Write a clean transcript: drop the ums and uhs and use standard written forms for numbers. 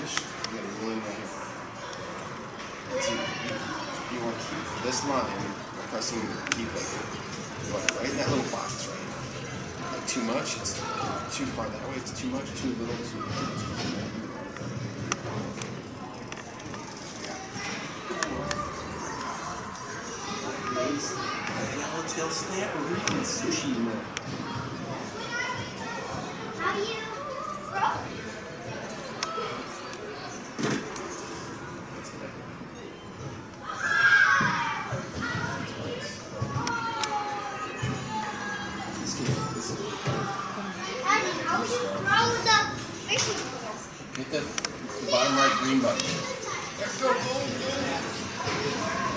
fish, you gotta reel in right here. You want to keep this line pressing keep it right in that little box, right? Like too much, it's too far that way, it's too much, too little, too little, too little. Yellowtail snapper, we're eating sushi now. How do you roll? Daddy, how do you throw the fishing pole? Hit the bottom right green button.